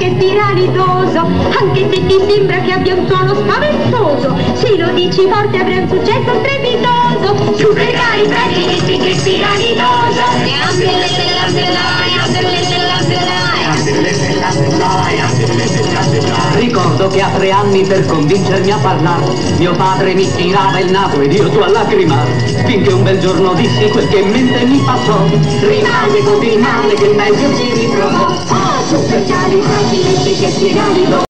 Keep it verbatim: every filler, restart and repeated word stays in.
è viralidoso, anche se ti sembra che abbia un suono spaventoso, se lo dici forte avrà un successo strepitoso. Super califragilistichespiralidoso. Ricordo che a tre anni per convincermi a parlare mio padre mi tirava il naso ed io su a lacrimare, finché un bel giorno dissi quel che in mente mi passò: rimane così male che meglio si ritrovò. Oh, super califragilistichespiralidoso.